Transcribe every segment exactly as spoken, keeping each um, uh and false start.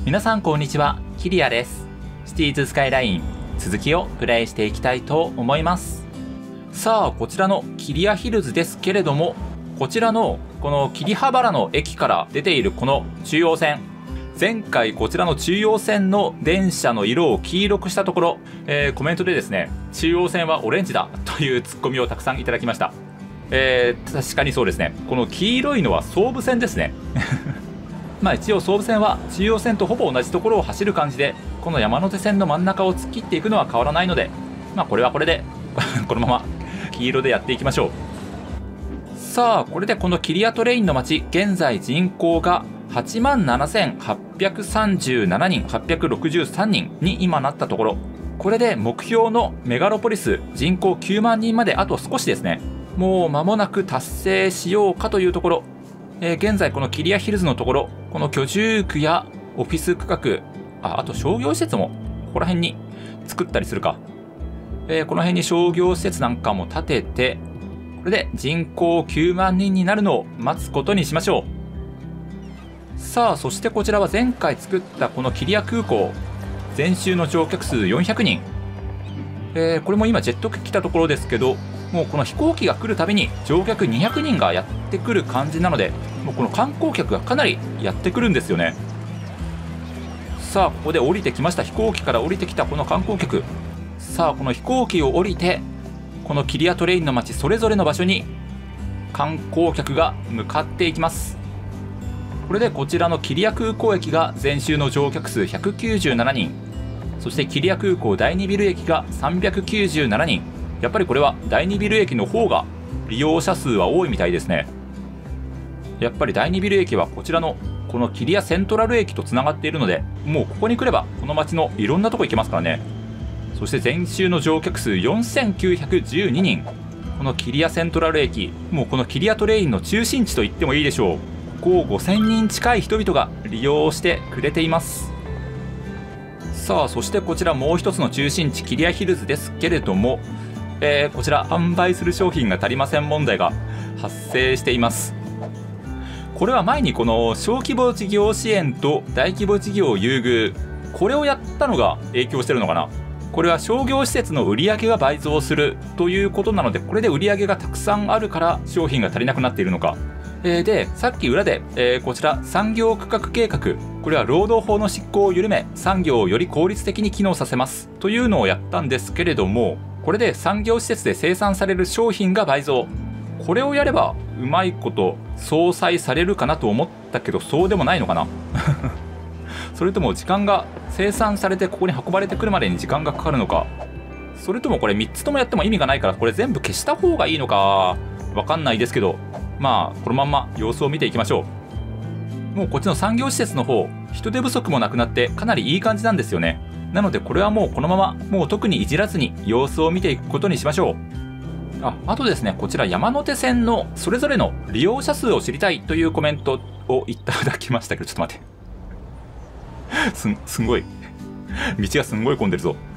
皆さんこんにちは、キリアです。シティーズスカイライン続きをプレイしていきたいと思います。さあ、こちらのキリアヒルズですけれども、こちらのこの桐葉原の駅から出ているこの中央線、前回こちらの中央線の電車の色を黄色くしたところ、えー、コメントでですね、中央線はオレンジだというツッコミをたくさんいただきました。えー、確かにそうですね。この黄色いのは総武線ですね。まあ一応総武線は中央線とほぼ同じところを走る感じで、この山手線の真ん中を突っ切っていくのは変わらないので、まあこれはこれでこのまま黄色でやっていきましょう。さあ、これでこのキリアトレインの街、現在人口がはちまんななせんはっぴゃくさんじゅうななにん、はっぴゃくろくじゅうさんにんに今なったところ、これで目標のメガロポリス人口きゅうまんにんまであと少しですね。もう間もなく達成しようかというところ。えー、現在このキリアヒルズのところ、この居住区やオフィス区画、あ、あと商業施設もここら辺に作ったりするか。えー、この辺に商業施設なんかも建てて、これで人口きゅうまんにんになるのを待つことにしましょう。さあ、そしてこちらは前回作ったこのキリア空港、前週の乗客数よんひゃくにん。えー、これも今ジェット機来たところですけど、もうこの飛行機が来るたびに乗客にひゃくにんがやってくる感じなので、もうこの観光客がかなりやってくるんですよね。さあ、ここで降りてきました。飛行機から降りてきたこの観光客。さあ、この飛行機を降りて、このキリアトレインの街それぞれの場所に観光客が向かっていきます。これでこちらのキリア空港駅が前週の乗客数ひゃくきゅうじゅうななにん、そしてキリア空港だいにビル駅がさんびゃくきゅうじゅうななにん。やっぱりこれはだいにビル駅の方が利用者数は多いみたいですね。やっぱりだいにビル駅はこちらのこのキリアセントラル駅とつながっているので、もうここに来ればこの街のいろんなとこ行けますからね。そして前週の乗客数よんせんきゅうひゃくじゅうににん、このキリアセントラル駅、もうこのキリアトレインの中心地と言ってもいいでしょう。ここをごせんにん近い人々が利用してくれています。さあ、そしてこちらもう一つの中心地キリアヒルズですけれども、えー、こちら販売する商品が足りません問題が発生しています。これは前にこの小規模事業支援と大規模事業優遇、これをやったのが影響してるのかな。これは商業施設の売り上げが倍増するということなので、これで売り上げがたくさんあるから商品が足りなくなっているのか。えー、でさっき裏で、えー、こちら産業区画計画、これは労働法の執行を緩め産業をより効率的に機能させますというのをやったんですけれども、これで産業施設で生産される商品が倍増。これをやればうまいこと相殺されるかなと思ったけど、そうでもないのかな。それとも時間が生産されてここに運ばれてくるまでに時間がかかるのか、それともこれみっつともやっても意味がないからこれ全部消した方がいいのかわかんないですけど、まあこのまんま様子を見ていきましょう。もうこっちの産業施設の方、人手不足もなくなってかなりいい感じなんですよね。なのでこれはもうこのままもう特にいじらずに様子を見ていくことにしましょう。あ、あとですね、こちら山手線のそれぞれの利用者数を知りたいというコメントをいただきましたけど、ちょっと待ってすん、すんごい道がすんごい混んでるぞ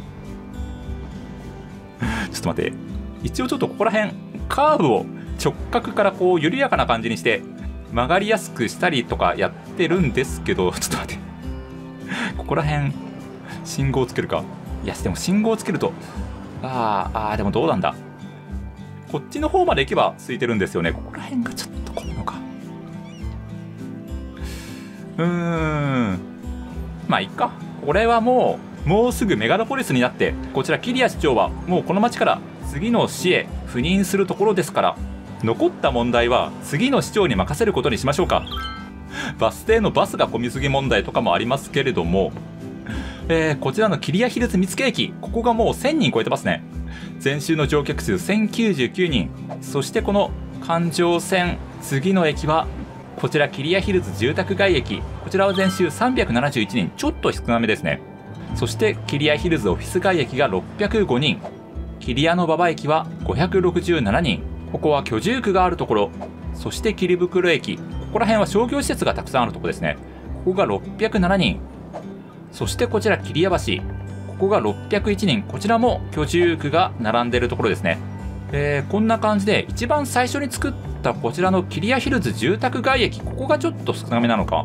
ちょっと待って、一応ちょっとここら辺カーブを直角からこう緩やかな感じにして曲がりやすくしたりとかやってるんですけど、ちょっと待ってここら辺信号つけるか。いやでも信号つけるとあーあーでもどうなんだ、こっちの方まで行けば空いてるんですよね。ここら辺がちょっと混むのか。うーん、まあいっか。これはもうもうすぐメガロポリスになって、こちらキリア市長はもうこの町から次の市へ赴任するところですから、残った問題は次の市長に任せることにしましょうか。バス停のバスが混みすぎ問題とかもありますけれども、えー、こちらのキリアヒルズ見附駅、ここがもうせんにん超えてますね。前週の乗客数せんきゅうじゅうきゅうにん。そしてこの環状線次の駅はこちらキリアヒルズ住宅街駅、こちらは前週さんびゃくななじゅういちにん、ちょっと少なめですね。そしてキリアヒルズオフィス街駅がろっぴゃくごにん、キリアノ馬場駅はごひゃくろくじゅうななにん、ここは居住区があるところ。そして霧袋駅、ここら辺は商業施設がたくさんあるところですね。ここがろっぴゃくななにん。そしてこちら桐谷橋、ここがろっぴゃくいちにん、こちらも居住区が並んでいるところですね。えー、こんな感じで一番最初に作ったこちらのキリアヒルズ住宅街駅、ここがちょっと少なめなのか。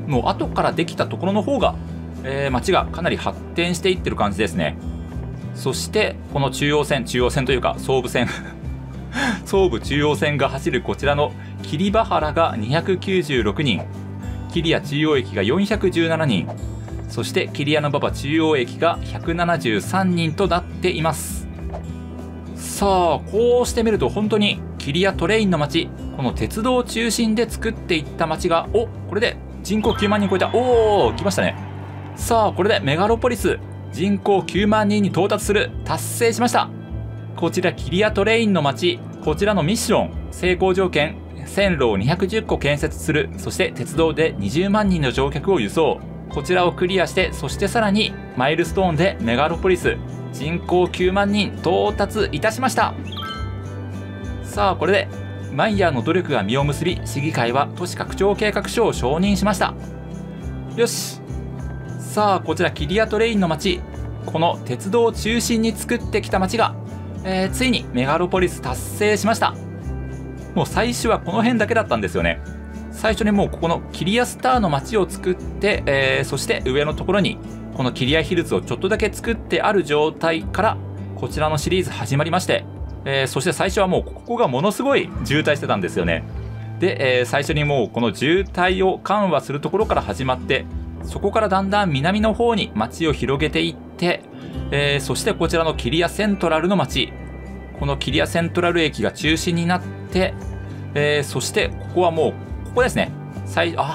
もう後からできたところの方が、えー、街がかなり発展していってる感じですね。そしてこの中央線中央線というか総武線総武中央線が走るこちらの桐場原がにひゃくきゅうじゅうろくにん、桐谷中央駅がよんひゃくじゅうななにん、そして桐谷の馬場中央駅がひゃくななじゅうさんにんとなっています。さあこうしてみると本当に桐谷トレインの街、この鉄道中心で作っていった街が、おこれで人口きゅうまんにん超えた。おお来ましたね。さあこれでメガロポリス人口きゅうまんにんに到達する、達成しました。こちら桐谷トレインの街、こちらのミッション成功条件、線路をにひゃくじゅっこ建設する、そして鉄道でにじゅうまんにんの乗客を輸送、こちらをクリアして、そしてさらにマイルストーンでメガロポリス人口きゅうまんにん到達いたしました。さあこれでマイヤーの努力が実を結び、市議会は都市拡張計画書を承認しました。よし、さあこちら桐谷トレインの街、この鉄道を中心に作ってきた街が、えー、ついにメガロポリス達成しました。もう最初はこの辺だけだったんですよね。最初にもうここの桐谷スターの街を作って、えー、そして上のところにこの桐谷ヒルズをちょっとだけ作ってある状態からこちらのシリーズ始まりまして、えー、そして最初はもうここがものすごい渋滞してたんですよね。で、えー、最初にもうこの渋滞を緩和するところから始まって、そこからだんだん南の方に街を広げていって、えー、そしてこちらの桐谷セントラルの街、この桐谷セントラル駅が中心になって、えー、そしてここはもうここですね。最あ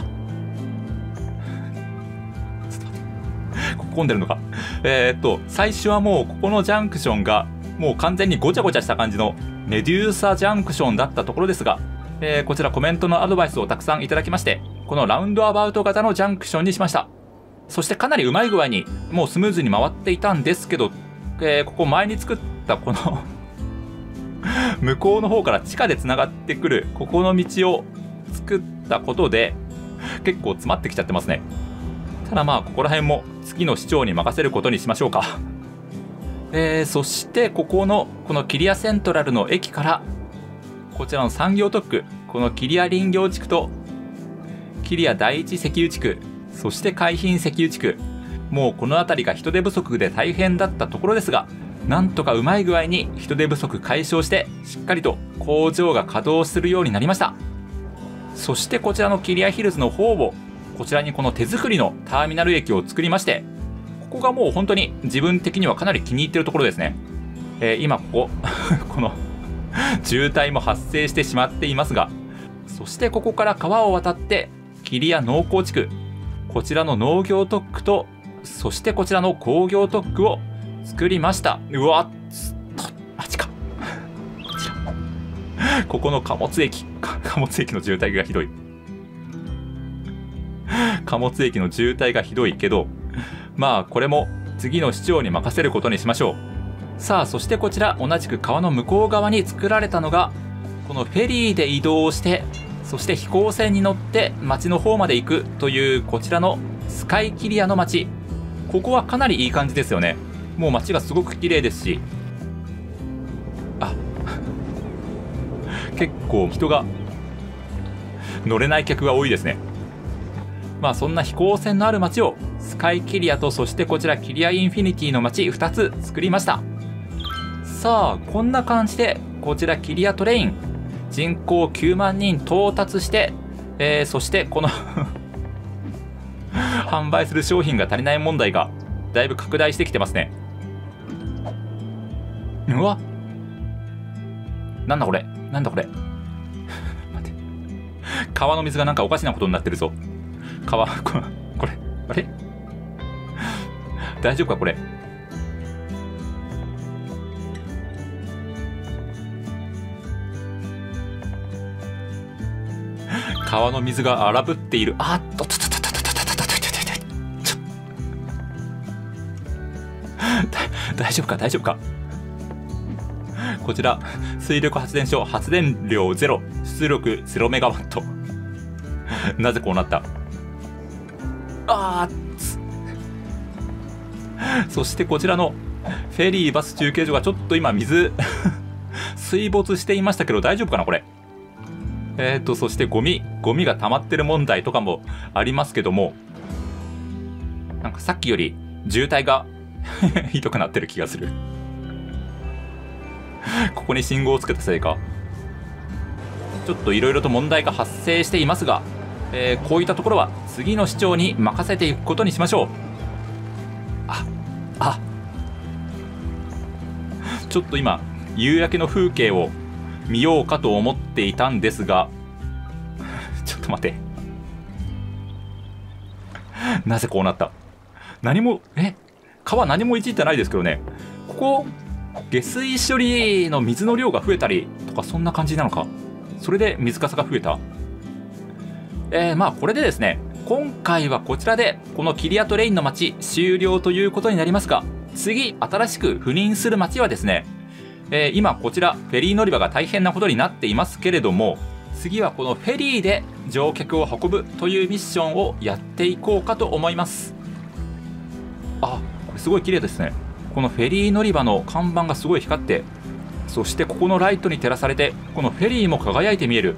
ちょっと待ってここ混んでるのか。えー、っと最初はもうここのジャンクションがもう完全にごちゃごちゃした感じのメデューサジャンクションだったところですが、えー、こちらコメントのアドバイスをたくさんいただきまして、このラウンドアバウト型のジャンクションにしました。そしてかなりうまい具合にもうスムーズに回っていたんですけど、えー、ここ前に作ったこの向こうの方から地下でつながってくるここの道を作ったことで結構詰まってきちゃってますね。ただまあここら辺も次の市長に任せることにしましょうか。えー、そしてここのこの桐谷セントラルの駅からこちらの産業特区、この桐谷林業地区と桐谷第一石油地区、そして海浜石油地区、もうこの辺りが人手不足で大変だったところですが、なんとかうまい具合に人手不足解消してしっかりと工場が稼働するようになりました。そしてこちらの桐谷ヒルズの方を、こちらにこの手作りのターミナル駅を作りまして、ここがもう本当に自分的にはかなり気に入ってるところですね。えー、今こここの渋滞も発生してしまっていますが、そしてここから川を渡って桐谷農工地区、こちらの農業特区と、そしてこちらの工業特区を作りました。うわっマジかここの貨物駅貨物駅の渋滞がひどい貨物駅の渋滞がひどいけど、まあこれも次の市長に任せることにしましょう。さあそしてこちら同じく川の向こう側に作られたのがこのフェリーで移動して、そして飛行船に乗って町の方まで行くというこちらのスカイキリアの町。ここはかなりいい感じですよね。もう街がすごく綺麗ですし、あ結構人が乗れない客が多いですね。まあそんな飛行船のある街をスカイキリアと、そしてこちらキリアインフィニティの街ふたつ作りました。さあこんな感じでこちらキリアトレイン人口きゅうまんにん到達して、えー、そしてこの販売する商品が足りない問題がだいぶ拡大してきてますね。うわなんだこれなんだこれ待って、川の水がなんかおかしなことになってるぞ。川これこれあれ大丈夫かこれ。川の水が荒ぶっている。あっとととととととととと大丈夫か大丈夫か。こちら水力発電所発電量ゼロ、出力ゼロメガワットなぜこうなった。あーそしてこちらのフェリーバス中継所がちょっと今水水没していましたけど大丈夫かなこれ。 えっと、そしてゴミ、ゴミが溜まってる問題とかもありますけども、なんかさっきより渋滞がひどくなってる気がする。ここに信号をつけたせいか。ちょっといろいろと問題が発生していますが、えー、こういったところは次の市長に任せていくことにしましょう。あ、あ、ちょっと今、夕焼けの風景を見ようかと思っていたんですが、ちょっと待て。なぜこうなった？何も、え、川何もいじってないですけどね。ここ、下水処理の水の量が増えたりとか、そんな感じなのか。それで水かさが増えた。えー、まあこれでですね、今回はこちらでこのキリアトレインの街終了ということになりますが、次新しく赴任する街はですね、えー、今こちらフェリー乗り場が大変なことになっていますけれども、次はこのフェリーで乗客を運ぶというミッションをやっていこうかと思います。あ、これすごい綺麗ですね。このフェリー乗り場の看板がすごい光って、そしてここのライトに照らされてこのフェリーも輝いて見える。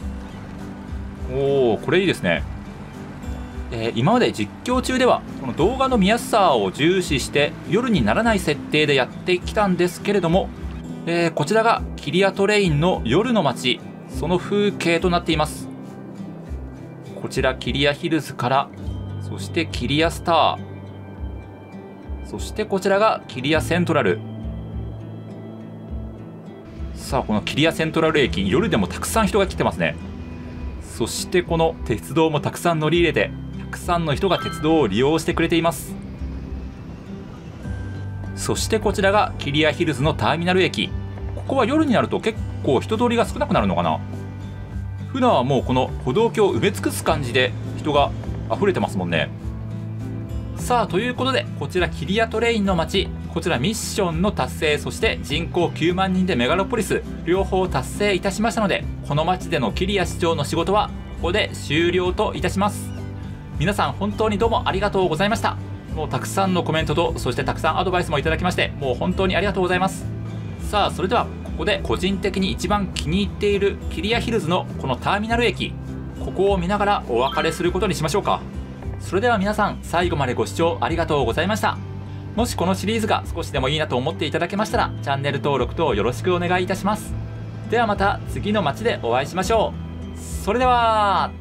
おお、これいいですね。えー、今まで実況中ではこの動画の見やすさを重視して夜にならない設定でやってきたんですけれども、えー、こちらがキリアトレインの夜の街、その風景となっています。こちらキリアヒルズから、そしてキリアスター、そしてこちらがキリアセントラル。さあこのキリアセントラル駅、夜でもたくさん人が来てますね。そしてこの鉄道もたくさん乗り入れて、たくさんの人が鉄道を利用してくれています。そしてこちらがキリアヒルズのターミナル駅。ここは夜になると結構人通りが少なくなるのかな。普段はもうこの歩道橋を埋め尽くす感じで人が溢れてますもんね。さあということで、こちらキリアトレインの街、こちらミッションの達成、そして人口きゅうまんにんでメガロポリス両方達成いたしましたので、この街でのキリア市長の仕事はここで終了といたします。皆さん本当にどうもありがとうございました。もうたくさんのコメントと、そしてたくさんアドバイスもいただきまして、もう本当にありがとうございます。さあそれではここで個人的に一番気に入っているキリアヒルズのこのターミナル駅、ここを見ながらお別れすることにしましょうか。それでは皆さん最後までご視聴ありがとうございました。もしこのシリーズが少しでもいいなと思っていただけましたら、チャンネル登録等よろしくお願いいたします。ではまた次の街でお会いしましょう。それでは。